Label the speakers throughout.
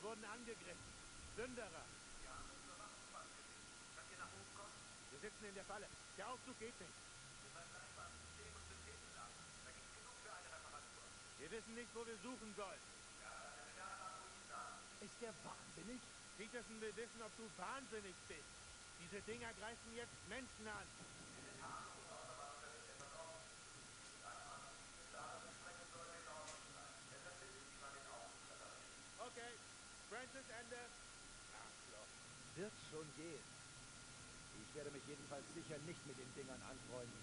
Speaker 1: wurden angegriffen. Sünderer. Wir sitzen in der Falle. Der Aufzug geht nicht. Wir wissen nicht, wo wir suchen sollen.
Speaker 2: Ist der wahnsinnig?
Speaker 1: Peterson will wissen, ob du wahnsinnig bist. Diese Dinger greifen jetzt Menschen an. Okay, Francis, Ende. Arschloch.
Speaker 2: Wird schon gehen. Ich werde mich jedenfalls sicher nicht mit den Dingern anfreunden.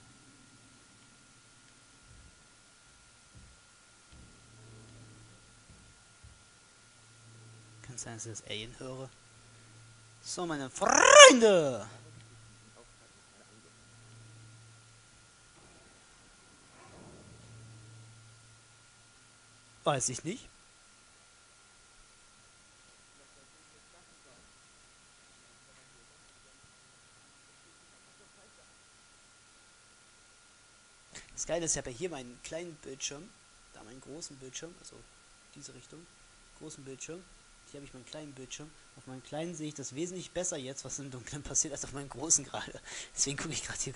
Speaker 3: Kann sein, dass ich das Alien höre. So, meine Freunde! Weiß ich nicht. Das Geile ist, ich habe ja hier meinen kleinen Bildschirm, da meinen großen Bildschirm, also diese Richtung, großen Bildschirm. Hier habe ich meinen kleinen Bildschirm. Auf meinem kleinen sehe ich das wesentlich besser jetzt, was im Dunkeln passiert, als auf meinem großen gerade. Deswegen gucke ich gerade hier.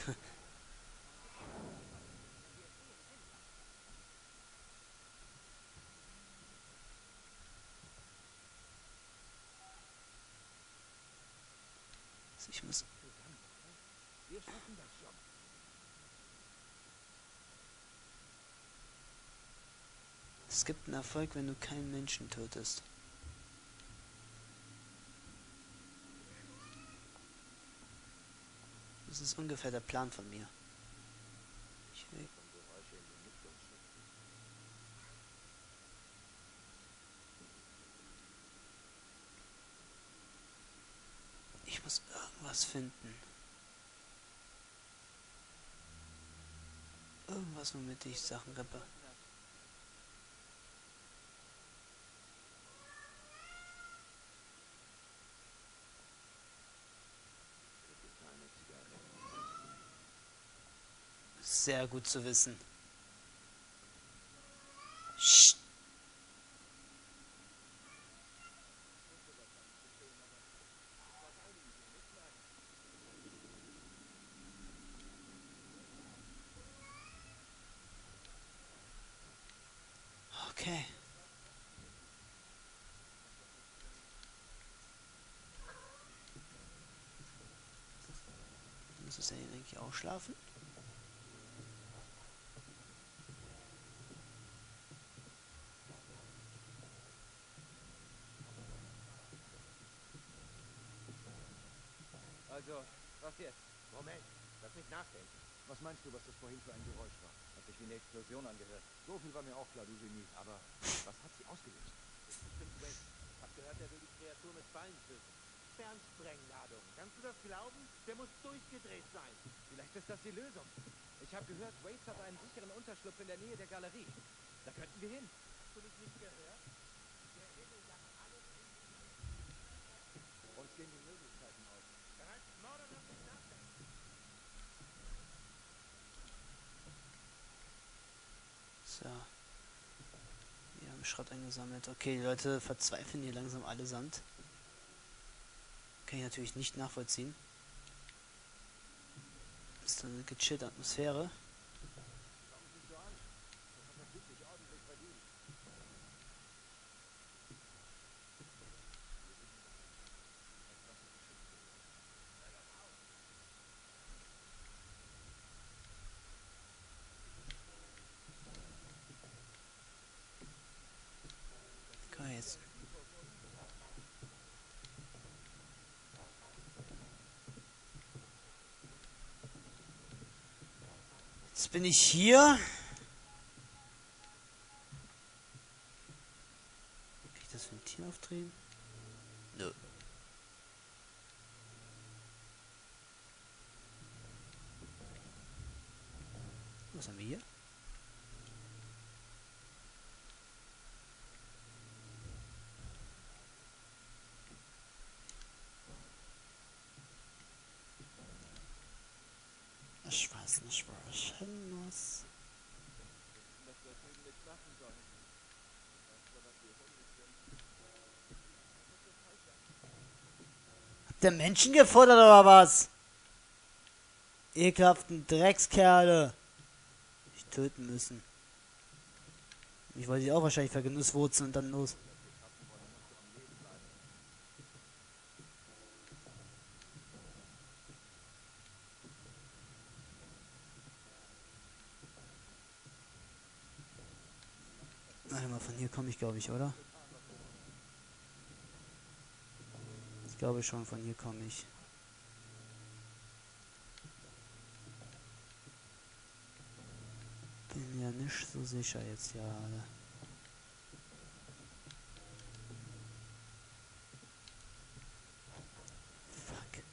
Speaker 3: Also ich muss.
Speaker 2: Wir schaffen das schon.
Speaker 3: Es gibt einen Erfolg, wenn du keinen Menschen tötest. Das ist ungefähr der Plan von mir. Ich muss irgendwas finden. Irgendwas, womit ich Sachen repariere. Sehr gut zu wissen. Psst. Okay. Muss es ja eigentlich auch schlafen?
Speaker 2: Also, was jetzt?
Speaker 1: Moment, lass mich nachdenken.
Speaker 2: Was meinst du, was das vorhin für ein Geräusch war? Hat sich wie eine Explosion angehört. So viel war mir auch klar, du Genie. Aber was hat sie ausgelöst?
Speaker 1: Das ist bestimmt Wade. Hab gehört, der will die Kreatur mit Fallen töten. Fernsprengladung. Kannst du das glauben? Der muss durchgedreht sein.
Speaker 2: Vielleicht ist das die Lösung. Ich habe gehört, Waits hat einen sicheren Unterschlupf in der Nähe der Galerie. Da könnten wir hin.
Speaker 1: Hast du mich nicht gehört? Der Himmel lacht alles in die
Speaker 2: Uns gehen die Möglichkeiten aus.
Speaker 1: Dann halt Maul und lass mich nachdenken.
Speaker 3: So. Wir haben Schrott eingesammelt. Okay, die Leute verzweifeln hier langsam allesamt. Kann ich natürlich nicht nachvollziehen. Das ist eine gechillte Atmosphäre.
Speaker 2: Schauen Sie sich so an. Das hat er wirklich ordentlich verdient.
Speaker 3: Okay, jetzt. Jetzt bin ich hier. Kann ich das Ventil aufdrehen? Nö. Was haben wir hier? Ich weiß nicht, wo ich hin muss.
Speaker 2: Das wir drüben nicht machen sollen. Weißt du, was wir hungrig sind?
Speaker 3: Der Menschen gefuttert oder was? Ekelhaften Dreckskerle. Ich töten müssen. Ich wollte die auch wahrscheinlich vergenusswurzeln und dann los. Warte mal, von hier komme ich, glaube ich, oder? Ich glaube schon, von hier komme ich. Bin mir nicht so sicher jetzt gerade. Fuck.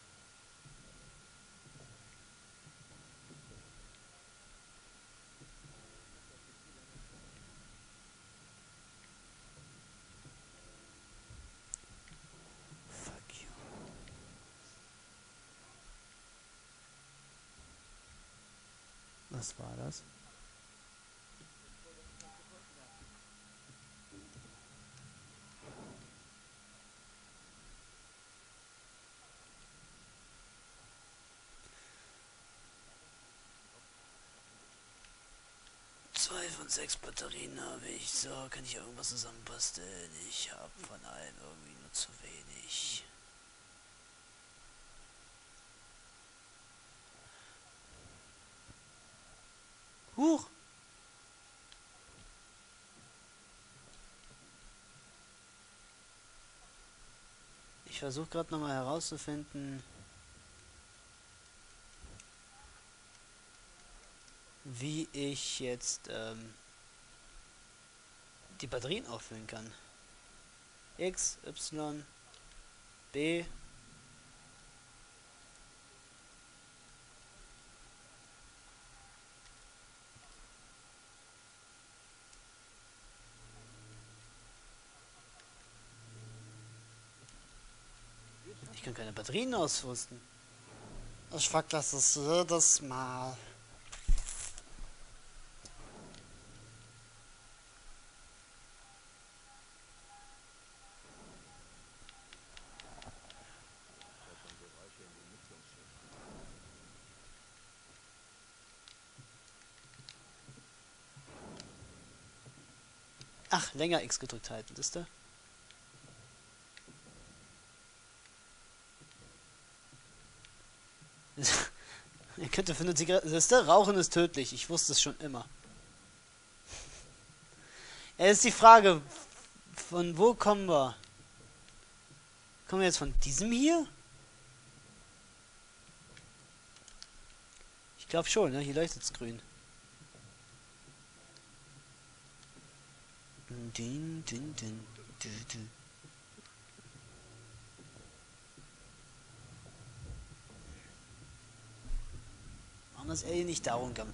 Speaker 3: Fuck you. Was war das? Zwei von 6 Batterien habe ich. So, kann ich irgendwas zusammenbasteln? Ich habe von allem irgendwie nur zu wenig. Huch! Ich versuche gerade nochmal herauszufinden, wie ich jetzt die Batterien auffüllen kann. X, Y, B. Ich kann keine Batterien ausrüsten. Ich vergesse es jedes Mal. Ach, länger X gedrückt halten, wisst ihr? Ihr könnt für eine Zigarette, wisst ihr? Rauchen ist tödlich. Ich wusste es schon immer. Es ist die Frage, von wo kommen wir? Kommen wir jetzt von diesem hier? Ich glaube schon, ne? Hier leuchtet es grün. Din, din, din, du, du. Warum das Alien nicht darum kam?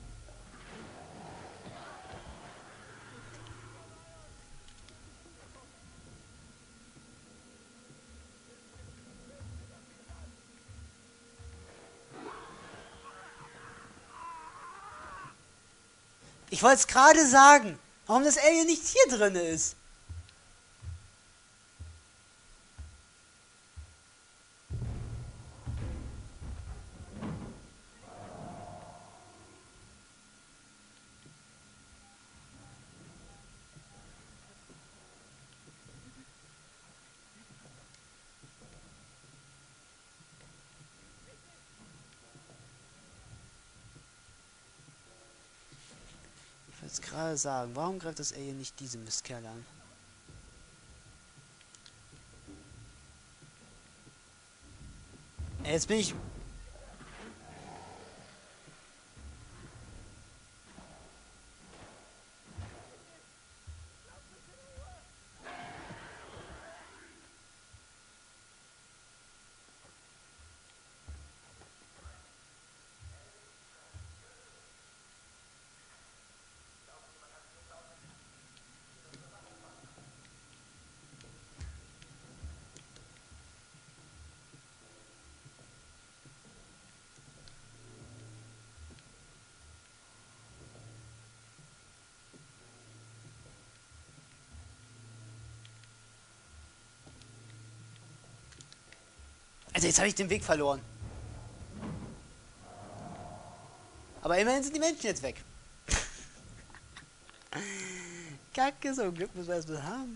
Speaker 3: Ich wollte es gerade sagen, warum das Alien nicht hier drin ist. Ich wollte es gerade sagen, warum greift das Alien nicht diese Mistkerle an? Jetzt bin ich... Alter, jetzt habe ich den Weg verloren. Aber immerhin sind die Menschen jetzt weg. Kacke, so ein Glück müssen wir erstmal haben.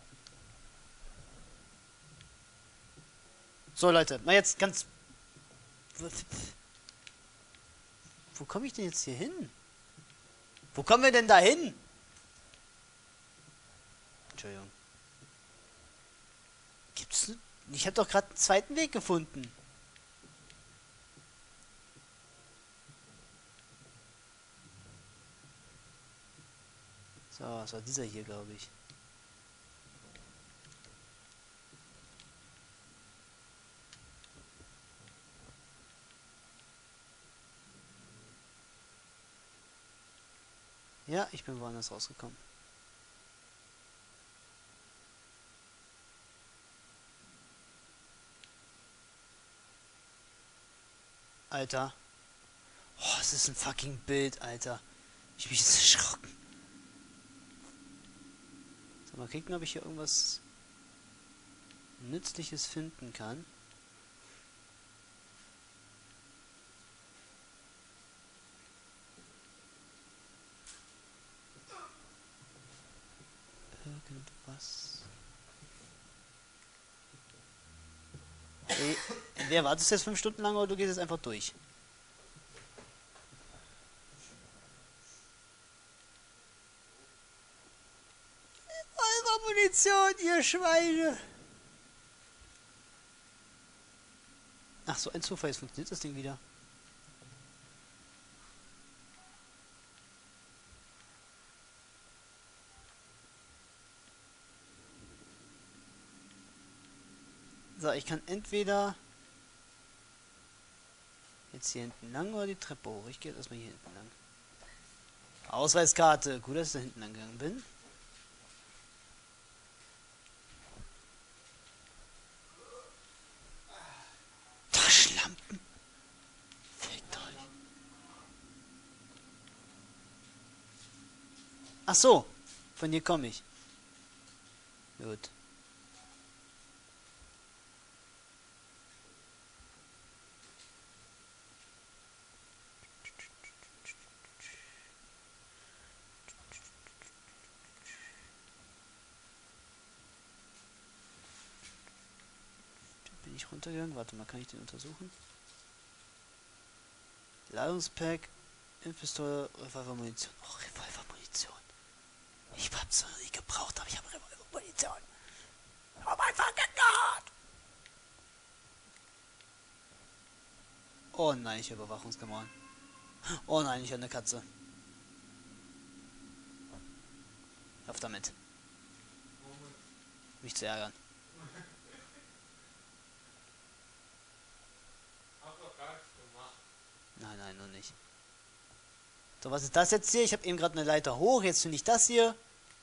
Speaker 3: So, Leute, mal jetzt ganz... Wo komme ich denn jetzt hier hin? Wo kommen wir denn da hin? Entschuldigung. Gibt's... Ich habe doch gerade einen zweiten Weg gefunden. So, was war dieser hier, glaube ich. Ja, ich bin woanders rausgekommen. Alter. Oh, es ist ein fucking Bild, Alter. Ich bin jetzt erschrocken. So, mal gucken, ob ich hier irgendwas Nützliches finden kann. Irgendwas. Hey, entweder wartest du jetzt 5 Stunden lang oder du gehst jetzt einfach durch. Eure Munition, ihr Schweine! Ach so, ein Zufall, jetzt funktioniert das Ding wieder. So, ich kann entweder jetzt hier hinten lang oder die Treppe hoch. Ich gehe erstmal hier hinten lang. Ausweiskarte. Gut, dass ich da hinten lang gegangen bin. Taschenlampen. Fickt euch. Ach so. Von hier komme ich. Gut. Bin ich runtergegangen? Warte mal, kann ich den untersuchen? Ladungspack, Pistole, Revolvermunition. Oh, Revolvermunition. Ich hab's noch nie gebraucht, aber ich habe Revolvermunition. Oh mein fucking Gott! Oh nein, ich habe Überwachungskameran. Oh nein, ich habe eine Katze. Auf damit. Mich zu ärgern. Nein, nein, nur nicht. So, was ist das jetzt hier? Ich habe eben gerade eine Leiter hoch, jetzt finde ich das hier.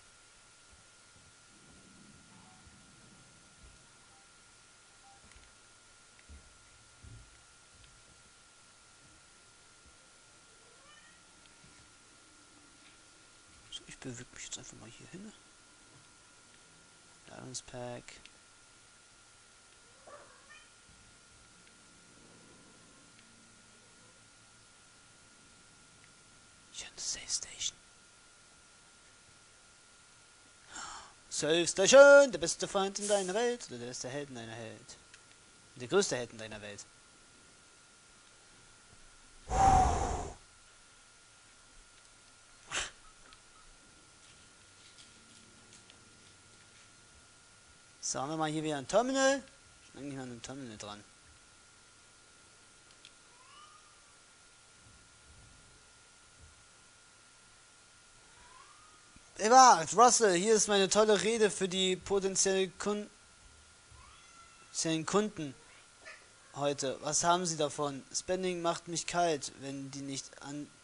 Speaker 3: So, ich bewege mich jetzt einfach mal hier hin. Ladungspack. Safe Station. Safe Station, der beste Feind in deiner Welt. Oder der beste Held in deiner Welt. Der größte Held in deiner Welt. So, haben wir mal hier wieder ein Terminal. Ich bin eigentlich mal an einem Terminal dran. Eva, Russell, hier ist meine tolle Rede für die potenziellen Kunden heute. Was haben Sie davon? Spending macht mich kalt, wenn die nicht an